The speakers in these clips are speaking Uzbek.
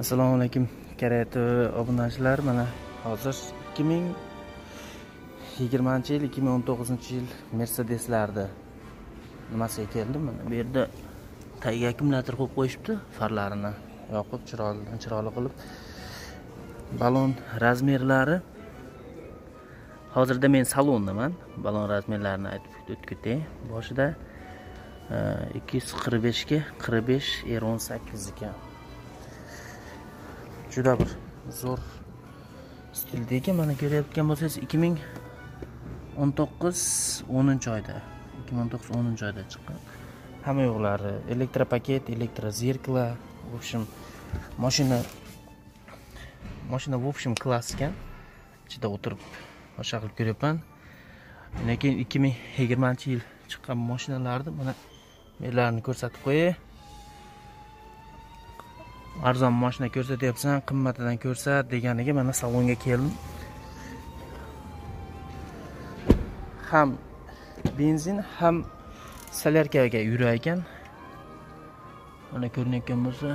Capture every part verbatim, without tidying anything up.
Assalomu alaykum kerakli obunachilar. Mana hozir ikki ming yigirmanchi yil ikki ming o'n to'qqizinchi yil Mercedeslarda nimasiga keldim. Mana bu yerda tagiga akkumulyator qo'yib qo'yishibdi, farlarini yoqib chiroyli chiroyli qilib. Balon razmerlari. Hozirda men salondaman. Balon razmerlarini aytib o'tib ketay. Boshida ikki yuz qirq besh ga qirq besh er o'n sakkiz ekan. Juda bir zo'r stildagi, mana ko'rayotgan bo'lsangiz ikki ming o'n to'qqiz o'ninchi oyda, ikki ming o'n to'qqiz o'ninchi oyda chiqqan. Hamma yo'qlari elektropaket, elektrozerkala, в общем, mashina mashina в общем klass ekan. Ichida o'tirib o'sha qilib ko'ryapman. Lekin ikki ming yigirmanchi yil chiqqan mashinalarni mana menlarni ko'rsatib qo'yay. Arzon mashina ko'rsatyapsan, qimmatidan ko'rsat deganiga mana salonga keldim. Ham benzin, ham solyarkaga yurar ekan. Mana ko'rinayotgan bo'lsa,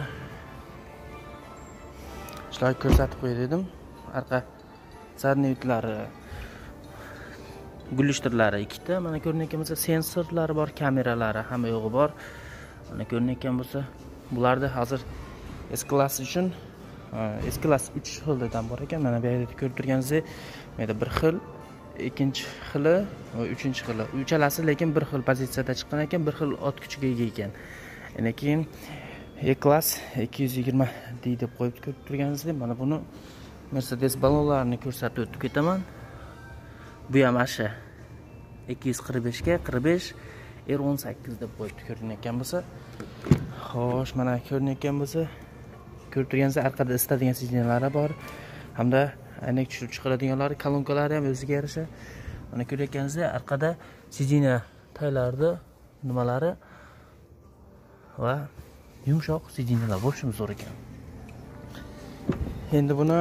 shular ko'rsatib qo'y dedim. Arqa zarnitlari, gulishtirlari ikkita. Mana ko'rinayotgan bo'lsa, sensorlari bor, kameralari hamma yo'g'i bor. Mana ko'rinayotgan bo'lsa, bularda hozir S-klass uchun S-klass uch xildan bor ekan. Mana bu yerda ko'rib turganingizdek, mana bir xil, ikkinchi xili va uchinchi xili. Uchalasi lekin bir xil pozitsiyada chiqqan ekan, bir xil ot kuchiga ega ekan. Yana keyin E-klass ikki yuz yigirma D deb qo'yib ko'rib turganingizdek, mana buni Mercedes balonlarini ko'rsatib o'tib ketaman. Bu ham asha ikki yuz qirq besh ga qirq besh er o'n sakkiz deb qo'yib ko'rinayotgan bo'lsa, xo'sh, mana ko'rinayotgan bo'lsa, ko'rib turganingizdek, orqada isitadigan signallari bor, hamda aynak tushirib chiqaradiganlari, kolonkalari ham o'ziga yarasha. Mana ko'rayotganingizdek, orqada sidina taylarida nimalari va yumshoq sidinalar bo'lishi zo'r ekan. Endi buni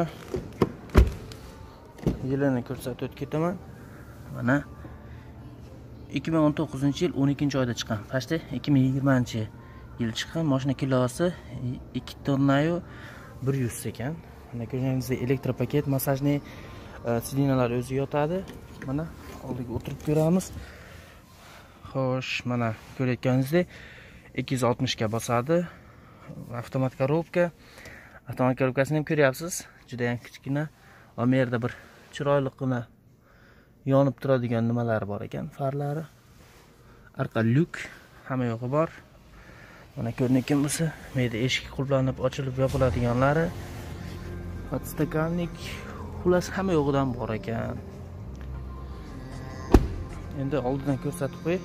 yilini ko'rsatib o'tib ketaman. Mana ikki ming o'n to'qqizinchi yil o'n ikkinchi oyda chiqqan. Fashta ikki ming yigirmanchi yil chiqqan. Mashina kilosi ikki tonna yu bir yuz ekan. Mana ko'rganingizdek, elektropaket, masajli sidinalar o'zi yotadi. Mana oldiga o'tirib ko'ramiz. Xo'sh, mana ko'rayotganingizdek, ikki yuz oltmish ga bosadi. Avtomat korobka. Avtomat korobkasini ham ko'ryapsiz. Juda ham kichkina. Va bu yerda bir chiroyliqqina yonib turadigan nimalar bor ekan, farlari. Arqa lyuk hamma yo'g'i bor. Mana ko'rinayotgan bo'lsa, bu yerda eshik qulflanib ochilib yopiladiganlari, podstakanlik, xullas hamma yo'g'idan bor ekan. Endi oldidan ko'rsatib qo'y.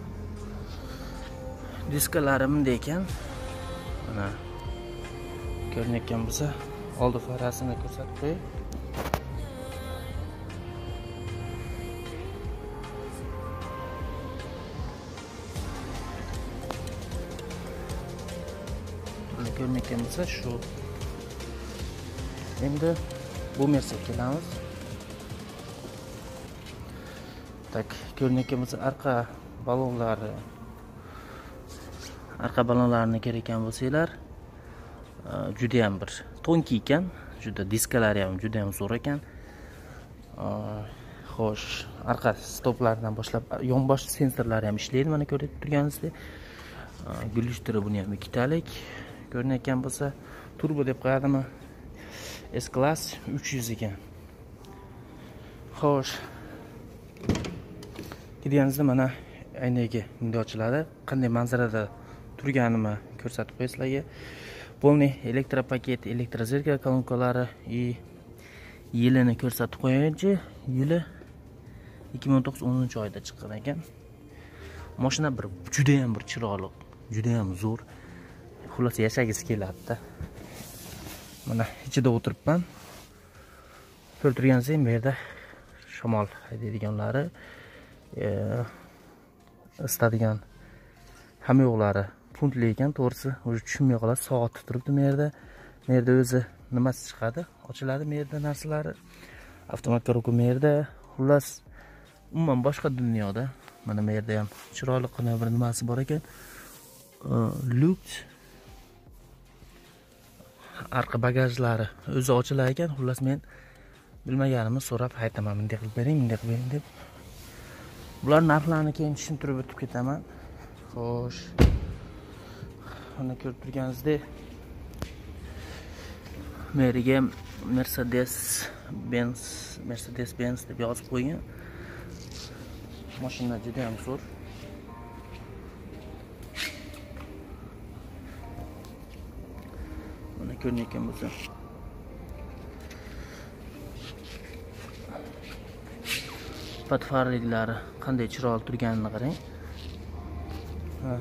Diskalari bunday ekan. Mana ko'rinayotgan bo'lsa, oldi farasini ko'rsatib qo'y. Ko'rinayotgan bo'lsa shu. Endi bu Mercedesga kelamiz. Tak, ko'rinayotgan bo'lsa, arqa balonlari, arqa balonlarini kerakkan bo'lsanglar, juda ham bir tonki ekan, juda diskalari ham juda ham zo'r ekan. Xo'sh, arqa stoplardan boshlab yonbosh sensorlari ham ishlaydi, mana ko'rib turganingizdek. Gulishtiri buni ham ikkitalik. Ko'rinayotgan bo'lsa, turbo deb qo'yadimi? S-klass uch yuz ekan. Xo'sh. Kirganingizda mana aynagi bunday ochiladi. Qanday manzarada turganini ko'rsatib qo'y sizlarga. Polni elektropaket, elektrozerkala kolonkalari и yilini ko'rsatib qo'yaychi. Yili ikki ming o'n to'qqiz o'ninchi oyda chiqqan ekan. Mashina bir juda ham bir chiroyli, juda ham zo'r. Xullas yashagisi keladi-da. Mana ichida o'tiribman. Ko'rib turganingizdek, bu yerda shamol haydaydiganlari, isitadigan hamma yo'qlari puntli ekan, to'g'risi, o'zi tushunmay qoladi, soat turibdi bu yerda. Bu yerda o'zi nimasi chiqadi, ochiladi bu yerda narsalari. Avtomat korobka bu yerda, xullas umuman boshqa dunyoda. Mana bu yerda ham chiroyli qilgan bir nimasi bor ekan. Lux arqa bagajlari o'zi ochilar ekan. Xullas men bilmaganimni so'rab aytaman, bunday qilib bering, bunday qilib bering deb. Bular narxlarini keyin tushuntirib o'tib ketaman. Xo'sh. Mana ko'rib turganingizdek meriga Mercedes Benz Mercedes Benz deb yozib qo'ygan. Mashina juda ham zo'r. Mana ko'rinayotgan bo'lsa. Patfarliklari qanday chiroyli turganini qarang. Ha.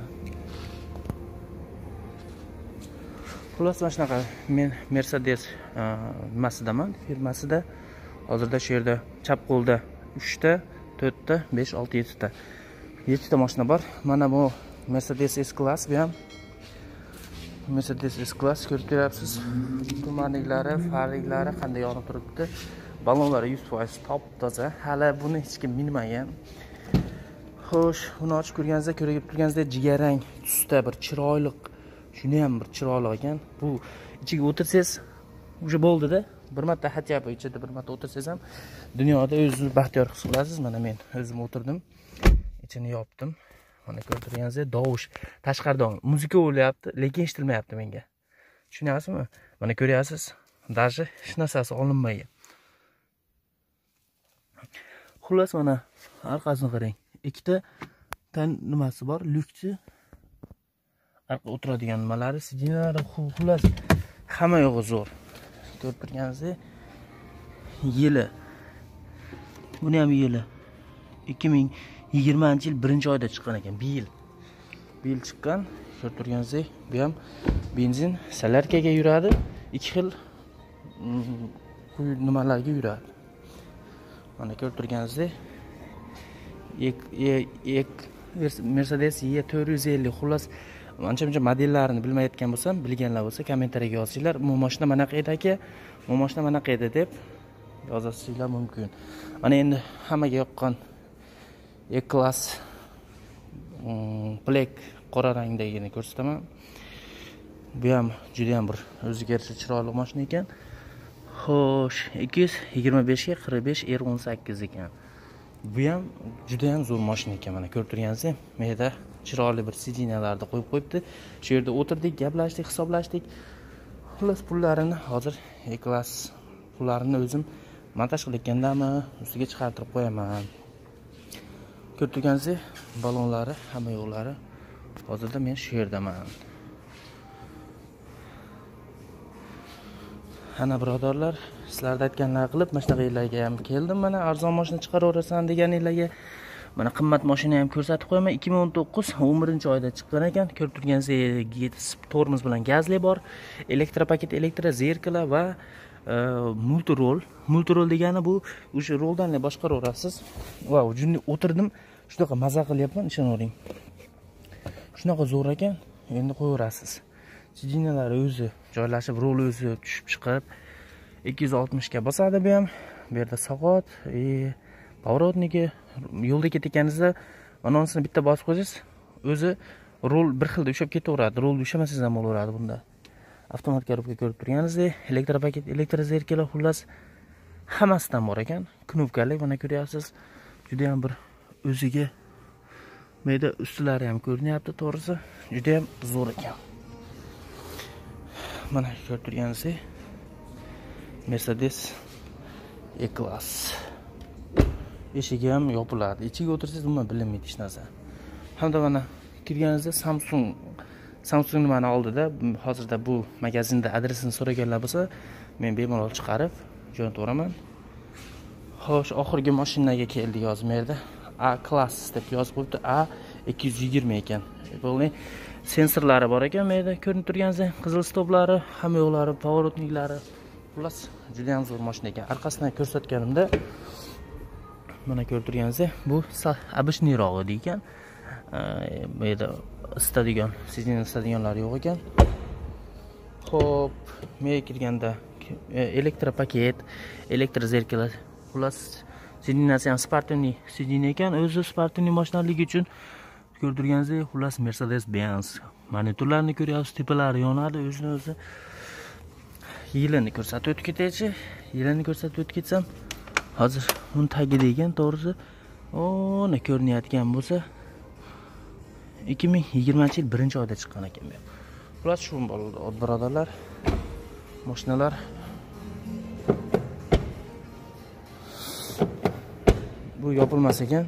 Xullas mana shunaqa men Mercedes nimasidaman, firmasida. Hozirda shu yerda chap qo'lda uchta, to'rtta, besh, olti, yettita. yettita mashina bor. Mana bu Mercedes S-Class bu ham Mercedes S-Class ko'rib turibsiz. Tumanliklari, farliklari qanday yonib turibdi. Balonlari yuz foiz top toza. Hali buni hech kim minmagan. Xo'sh, buni ochib ko'rganingizda, ko'rib turganingizda jigarrang tusda bir chiroyli, shuni ham bir chiroyli ekan. Bu ichiga o'tirsangiz, o'sha bo'ldi-da. Bir marta hatya ichida bir marta o'tirsangiz ham dunyoda o'zingizni baxtiyor his qilasiz. Mana men o'zim o'tirdim. Ichini yopdim. Mana ko'rib turganingizdek, dovush, tashqaridan muzika o'ylayapti, lekin eshitilmayapti menga. Tushunyapsizmi? Mana ko'ryapsiz, даже hech narsasi olinmagan. Xullas mana orqasini qarang. Ikkita tan nimasi bor, lyuksi. Arqa o'tiradigan nimalari, sidinalari, xullas hamma yo'g'i zo'r. Ko'rib turganingizdek, yili. Buni ham yili ikki ming yigirmanchi yil birinchi oyda chiqqan ekan. Bir yil. Bir yil chiqqan. Ko'rib turganingizdek, bu ham benzin salarkaga yuradi. Ikki xil quyi nimalarga yuradi. Mana ko'rib turganingizdek, Mercedes E to'rt yuz ellik xullas ancha-muncha modellarini bilmayotgan bo'lsam, bilganlar bo'lsa kommentariyaga yozinglar. Bu mashina manaqa edi aka, bu mashina manaqa edi deb yozasizlar mumkin. Mana endi hammaga yoqqan E-Class Black qora rangdagini ko'rsataman. Bu ham juda ham bir o'ziga yarasha chiroyli mashina ekan. Xo'sh, ikki yuz yigirma besh ga qirq besh R o'n sakkiz ekan. Bu ham juda ham zo'r mashina ekan. Mana ko'rib turganingizdek, menda chiroyli bir sidinalarni qo'yib qo'yibdi. Shu yerda o'tirdik, gaplashdik, hisoblashdik. Xullas pullarini hozir E-Class pullarini o'zim montaj qilayotgandami, ustiga chiqartirib qo'yaman. Ko'rib turganingizdek, balonlari, hamma yo'llari. Hozirda men shu yerdaman. Ana birodarlar, sizlarda aytganlar qilib, mana shunaqa yerlarga ham keldim. Mana arzon mashina chiqaraverasan deganinglarga mana qimmat mashina ham ko'rsatib qo'yaman. ikki ming o'n to'qqiz o'n birinchi oyda chiqqan ekan. Ko'rib turganingizdek, tormoz bilan gazli bor, elektropaket, elektro zerkala va multirol. Multirol degani bu o'sha roldan boshqaraverasiz. Vau, junda o'tirdim, shunaqa maza qilyapman, ishonavering. Shunaqa zo'r ekan, endi qo'yaverasiz. Sidinalari o'zi joylashib, rol o'zi tushib chiqib ikki yuz oltmish ga bosadi bu ham. Bu yerda soat, e поворотники, yo'lda ketayotganingizda anonsini bitta bosib qo'ysangiz, o'zi rol bir xilda ushab ketaveradi. Rol ushamasangiz ham bo'laveradi bunda. Avtomat korobka ko'rib turganingizdek, elektropaket, elektro zerkala xullas hammasidan bor ekan. Knopkali, mana ko'ryapsiz. Juda ham bir o'ziga mayda ustilari ham ko'rinyapti, to'g'risi. Juda ham zo'r ekan. Mana ko'rib turganingizdek, Mercedes E-Class. Eshigi ham yopiladi. Ichiga o'tirsangiz umuman bilinmaydi hech narsa. Hamda mana kirganingizda Samsung Samsung nimani oldida, hozirda bu magazinda adresini so'raganlar bo'lsa, men bemalol chiqarib jo'nataveraman. Xo'sh, oxirgi mashinaga keldik hozir bu yerda. A-Class deb yozib qo'yibdi. A ikki yuz yigirma ekan. Bo'lni sensorlari bor ekan bu yerda. Ko'rinib turganingizdek, qizil stoplari, hamma yo'llari, поворотниклari. Xullas, juda ham zo'r mashina ekan. Orqasidan ko'rsatganimda mana ko'rib turganingizdek, bu обычныйrog'i degan. Bu yerda istadigan, sizning istadiganlar yo'q ekan. Xo'p, men kirganda elektropaket, elektro zerkala, xullas sidinasi ham sportivniy sidin ekan. O'zi sportivniy mashinaligi uchun ko'rib turganingizdek, xullas Mercedes Benz. Monitorlarni ko'ryapsiz, tepalari yonadi, o'zini o'zi yilini ko'rsatib o'tib ketaychi. Yilini ko'rsatib o'tib ketsam, hozir uni tagida ekan, to'g'risi, o'ni ko'rinayotgan bo'lsa ikki ming yigirmanchi yil birinchi oyda chiqqan ekan bu. Xullas shu bo'ldi, birodarlar. Mashinalar bu yopilmas ekan.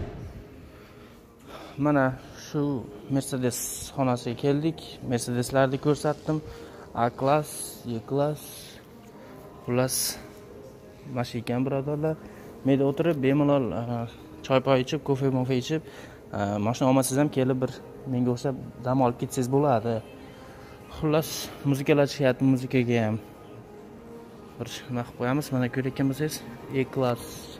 Mana shu Mercedes xonasiga keldik. Mercedeslarni ko'rsatdim. A klass, E klass. Xullas mana shu ekan birodarlar. Menda o'tirib bemalol choy poy ichib, kofe mofe ichib, mashina olmasangiz ham kelib bir menga o'xshab dam olib ketsangiz bo'ladi. Xullas muzikalar chiqyapti, muzikaga ham bir nima qilib qo'yamiz. Mana ko'rayotgan bo'lsangiz, E klass.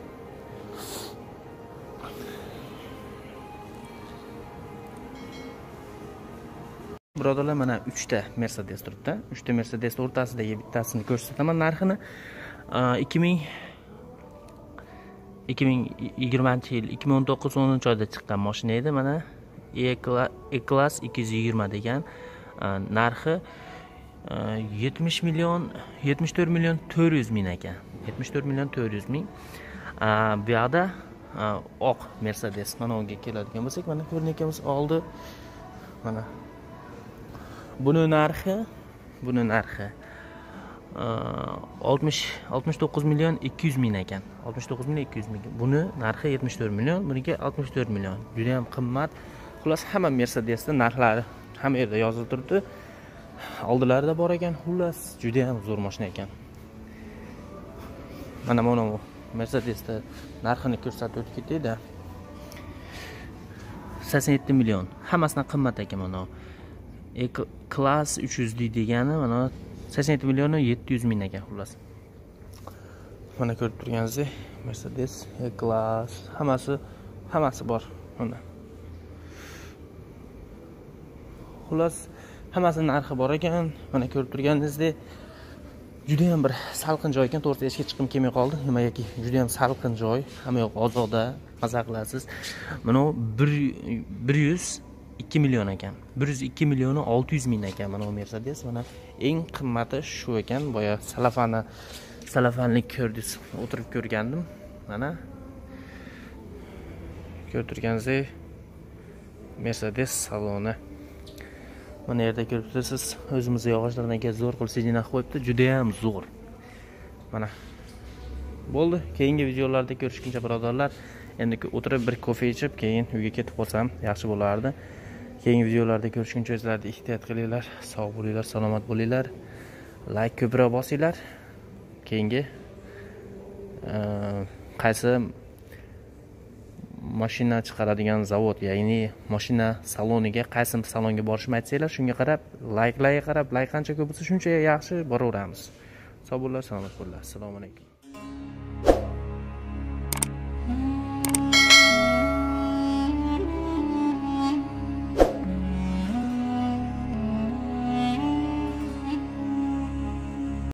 Birodarlar, mana uchta Mercedes turibdi. uchta Mercedes o'rtasidagi bittasini ko'rsataman narxini. ikki ming yigirmanchi yil ikki ming o'n to'qqiz o'ninchi oyda chiqqan mashina edi. Mana E klass ikki yuz yigirma degan narxi yetmish million, yetmish to'rt million to'rt yuz ming ekan. yetmish to'rt million to'rt yuz ming. Bu yoqda oq Mercedes mana unga keladigan bo'lsak, mana ko'rinayotganimiz oldi. Mana buni narxi, buni narxi oltmish to'qqiz million ikki yuz ming ekan. oltmish to'qqiz million ikki yuz ming. Buni narxi yetmish to'rt million, buniki oltmish to'rt million. Juda ham qimmat. Xullas hamma Mercedesning narxlari hamma yerda yozilib turibdi. Oldilarida bor ekan. Xullas juda ham zo'r mashina ekan. Mana mana bu Mercedesda narxini ko'rsatib o'tib ketdi-da. sakson yetti million. Hammasidan qimmat ekan mana. E klass uch yuz degani mana sakson yetti million yetti yuz ming ekan xullas. Mana ko'rib turganingizdek Mercedes E klass hammasi hammasi bor mana. Xullas hammasi narxi bor ekan. Mana ko'rib turganingizdek juda ham bir salqin joy ekan. To'g'risi eshikka chiqib kelmay qoldi. Nimagaki juda ham salqin joy. Hamma yoq ozoda, maza qilasiz. Mana bir yuz ikki million ekan. bir yuz ikki million olti yuz ming ekan mana bu Mercedes. Mana eng qimmati shu ekan. Boya salafani salafanlik ko'rdingiz, o'tirib ko'rgandim. Mana ko'rib turganingizdek Mercedes saloni. Mana yerda ko'rib turibsiz, o'zimizning yog'ochlardan keyin zo'r qilib sidina qo'yibdi, juda ham zo'r. Mana bo'ldi. Keyingi videolarda ko'rishguncha birodarlar, endi o'tirib bir kofe ichib, keyin uyga ketib qolsam yaxshi bo'lardi. Keyingi videolarda ko'rishguncha o'zlaringizni ehtiyot qilinglar, sog' bo'linglar, salomat bo'linglar. Like ko'proq bosinglar. Keyingi qaysi mashina chiqaradigan zavod, ya'ni mashina saloniga, qaysi salonga borishni aytsanglar, shunga qarab, like-larga qarab, like qancha ko'p bo'lsa, shuncha yaxshi boraveramiz. Sog' bo'linglar, salomat bo'linglar. Assalomu alaykum.